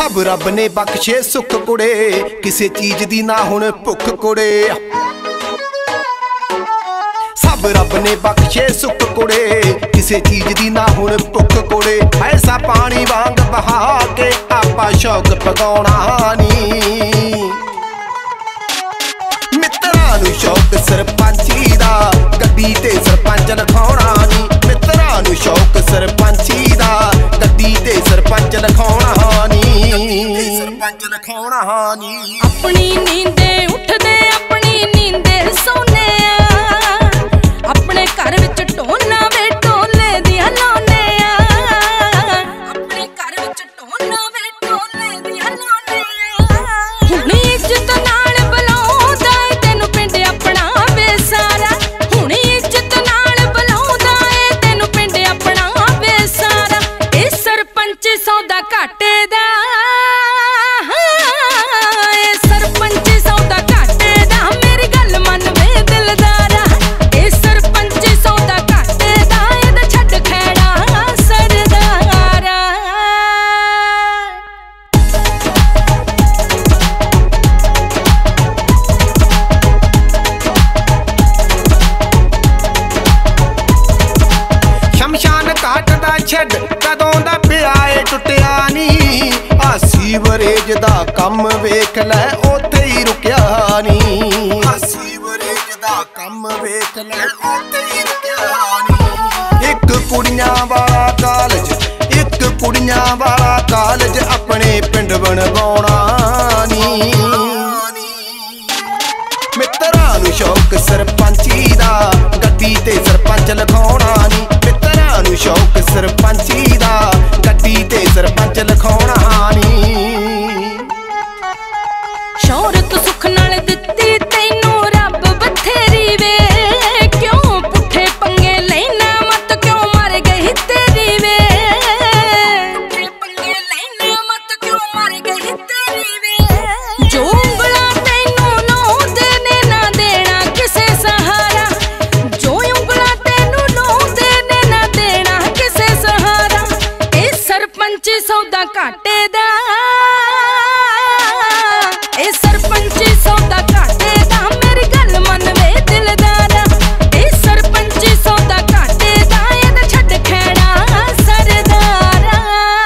सब रब ने बख्शे सुख कुड़े, किसे चीज दी ना हुण भुख कुड़े। सब रब ने बख्शे सुख कुड़े, किसे चीज दी ना हुण भुख कुड़े। ऐसा पानी वांग बहा के आपा शौक पगाउणा नी। मित्रां नूं शौक सरपंची दा, गड्डी ते सरपंच लिखाउणा नी। मित्रां नूं शौक सरपंची दा, गड्डी ते सरपंच लिखाउणा नी। सरपंच लिखाउणा नी। अपनी नींदे उठदे अपनी नींदे सोने आ, अपने घर विच ढोलना वे ढोले दियां लाउने आ। अपने घर विच ढोलना वे ढोले दियां लाउने आ। हुण इज्जत नाल बुलाउंदा ए तैनूं पिंड अपना वे सारा। हुण इज्जत नाल बुलाउंदा ए तैनूं पिंड अपना वे सारा। ए सरपंच सौदा घाटे दा, छड़ कदों दा पिया ए टुटिया नी। आ सीवरेज दा कम वेख लै उत्थे ही रुकिया नी। आ सीवरेज दा कम वेख लै उत्थे ही रुकिया नी। एक कुड़ियां वाला कालज, एक कुड़ियां वाला कालज अपने पिंड बनवाउणा नी। मित्रां नूं शौक सरपंची दा, गड्डी ते सरपंच लिखाउणा नी। मित्रां नूं शौक सरपंची दा, गड्डी ते सरपंच लिखाउणा नी। शौहरत सुख नाल दित्ती तैनूं रब बथेरी वे, क्यों पुठे पंगे लैना मत क्यों मर गई तेरी वे। पुठे पंगे लैना मत क्यों मर गई तेरी वे। जो उंगलां तैनूं लाउंदे ने ना देना किसे सहारा। जो उंगलां तैनूं लाउंदे ने ना देना किसे सहारा। ए सरपंच सौदा घाटे दा, ए सरपंच सौदा घाटे दा, मेरी गल मन वे दिलदारा। ए सरपंच सौदा घाटे दा, एदा छड्ड खैड़ा सरदारा।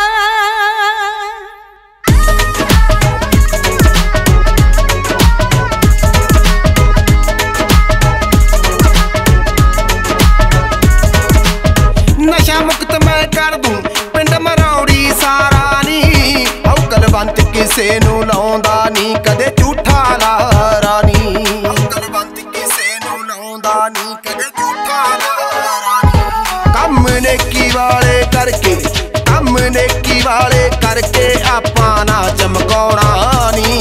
नशा मुक्त मैं कर दूं पिंड मरौड़ी सारा नी। औकलवंत किसे नूं लाउंदा नी कदे झूठा लारा नी। औकलवंत किसे नूं लाउंदा नी कदे झूठा लारा नी। कम नेकी वाले करके, कम नेकी वाले करके आपां ना चमकाउणा नी।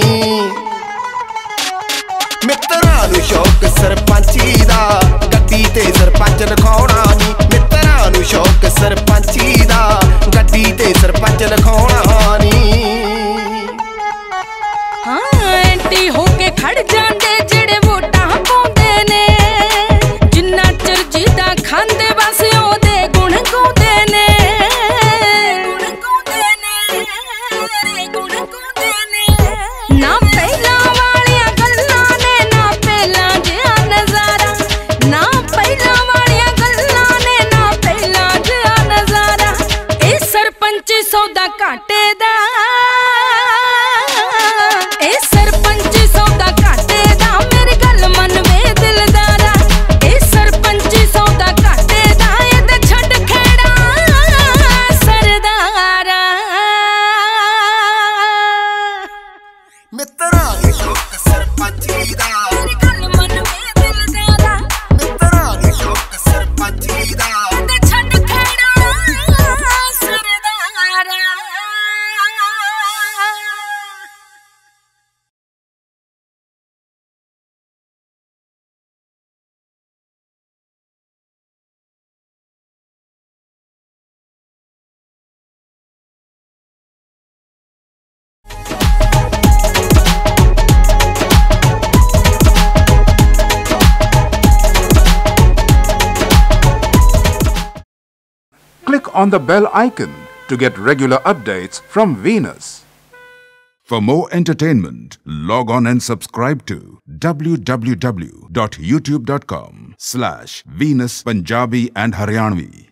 मित्रां नूं शौक सरपंची दा, गड्डी ते सरपंच लिखाउणा नी। मित्रां नूं शौक सरपंची दा, गड्डी ते सरपंच लिखाउणा नी। हाँ एंटी होके खड़ जांदे जेड़े वोटां पाउंदे ने, जिन्ना चिर जीदा खांदे बस ओहदे गुण गाउंदे ने। गुण गाउंदे ने, गुण गाउंदे ने। ना पहलां वालियां गल्लां ने ना पहलां जिहा नज़ारा। ना पहलां वालियां गल्लां ने ना पहलां जिहा नज़ारा। ए सरपंच सौदा घाटे दा, ए सरपंच सौदा घाटे दा, मेरी गल मन वे दिलदारा। ए सरपंच सौदा घाटे दा, एदा छड्ड खैड़ा सरदारा। मित्रां नूं शौक सरपंची दा, मेरी गल मन वे दिलदारा। मित्रां नूं शौक सरपंची दा, एदा छड्ड खैड़ा सरदारा। Click on the bell icon to get regular updates from Venus. For more entertainment, log on and subscribe to www.youtube.com/Venus Punjabi and Haryanvi.